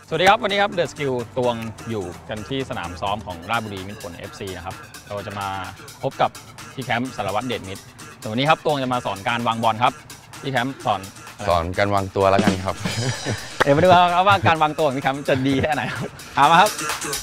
สวัสดีครับวันนี้ครับเดอะสกิลตวงอยู่กันที่สนามซ้อมของราชบุรีมิตรผล FC นะครับเราจะมาพบกับพี่แคมป์สารวัตรเดชมิตรแต่วันนี้ครับตวงจะมาสอนการวางบอลครับพี่แคมป์สอนการวางตัวแล้วกันครับมาดูครับว่าการวางตัวของพี่แคมป์จะดีแค่ไหนครับเอามาครับ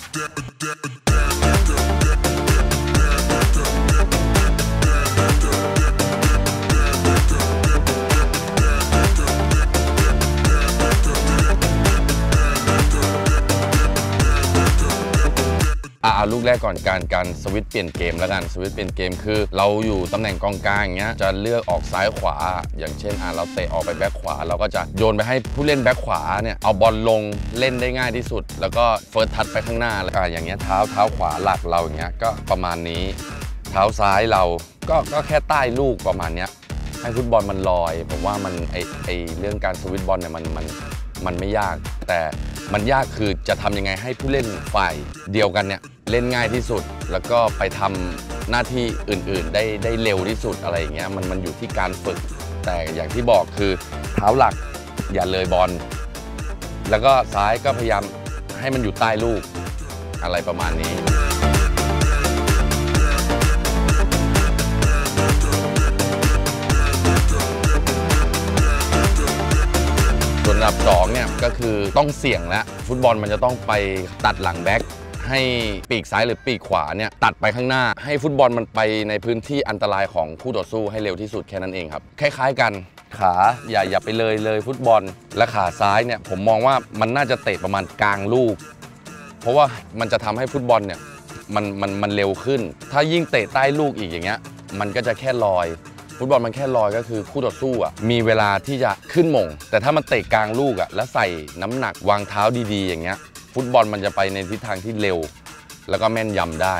เอาลูกแรกก่อนการสวิตช์เปลี่ยนเกมแล้วกันสวิตช์เปลี่ยนเกมคือเราอยู่ตำแหน่งกองกลางอย่างเงี้ยจะเลือกออกซ้ายขวาอย่างเช่นเราเตะออกไปแบ็คขวาเราก็จะโยนไปให้ผู้เล่นแบ็คขวาเนี่ยเอาบอลลงเล่นได้ง่ายที่สุดแล้วก็เฟิร์สทัชไปข้างหน้าอย่างเงี้ยเท้าขวาหลักเราอย่างเงี้ยก็ประมาณนี้เท้าซ้ายเราก็แค่ใต้ลูกประมาณเนี้ยให้ฟุตบอลมันลอยผมว่ามันไอเรื่องการสวิตช์บอลเนี่ยมันไม่ยากแต่มันยากคือจะทำยังไงให้ผู้เล่นฝ่ายเดียวกันเนี่ยเล่นง่ายที่สุดแล้วก็ไปทำหน้าที่อื่นๆได้เร็วที่สุดอะไรอย่างเงี้ยมันอยู่ที่การฝึกแต่อย่างที่บอกคือเท้าหลักอย่าเลยบอลแล้วก็ซ้ายก็พยายามให้มันอยู่ใต้ลูกอะไรประมาณนี้ส่วนอันดับ2เนี่ยก็คือต้องเสี่ยงแล้วฟุตบอลมันจะต้องไปตัดหลังแบ็คให้ปีกซ้ายหรือปีกขวาเนี่ยตัดไปข้างหน้าให้ฟุตบอลมันไปในพื้นที่อันตรายของคู่ต่อสู้ให้เร็วที่สุดแค่นั้นเองครับคล้ายๆกันขาอย่าไปเลยฟุตบอลและขาซ้ายเนี่ยผมมองว่ามันน่าจะเตะประมาณกลางลูกเพราะว่ามันจะทำให้ฟุตบอลเนี่ยมันเร็วขึ้นถ้ายิ่งเตะใต้ลูกอีกอย่างเงี้ยมันก็จะแค่ลอยฟุตบอลมันแค่ลอยก็คือคู่ต่อสู้มีเวลาที่จะขึ้นหม่งแต่ถ้ามันเตะกลางลูกแล้วใส่น้ำหนักวางเท้าดีๆอย่างเงี้ยฟุตบอลมันจะไปในทิศทางที่เร็วแล้วก็แม่นยำได้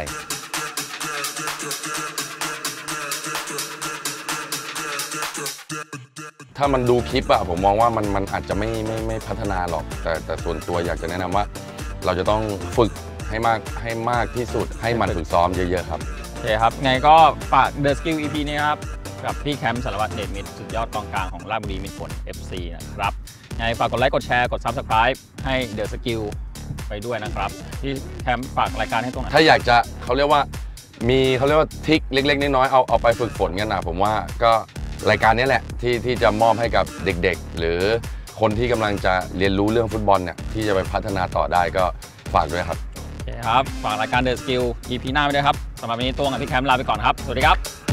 ถ้ามันดูคลิปผมมองว่ามันอาจจะไม่พัฒนาหรอกแต่ส่วนตัวอยากจะแนะนำว่าเราจะต้องฝึกให้มากที่สุดให้มันฝึกซ้อมเยอะๆครับโอเคครับไงก็ฝาก The Skill EP นี้ครับกับพี่แคมป์สารวัตรเดชมิตรสุดยอดกองกลางของราชบุรีมิตรผล FC นะครับไงฝากกดไลค์กดแชร์กด Subscribe ให้ The Skill ไปด้วยนะครับที่แคมป์ฝากรายการให้ตรงไหนถ้าอยากจะเขาเรียกว่าทริคเล็กๆน้อยๆเอาไปฝึกฝนกันนะผมว่าก็รายการนี้แหละที่จะมอบให้กับเด็กๆหรือคนที่กำลังจะเรียนรู้เรื่องฟุตบอลเนี่ยที่จะไปพัฒนาต่อได้ก็ฝากด้วยครับโอเคครับฝากรายการ The Skill EP หน้าไปด้วยครับสำหรับวันนี้ตวงกับพี่แคมป์ลาไปก่อนครับสวัสดีครับ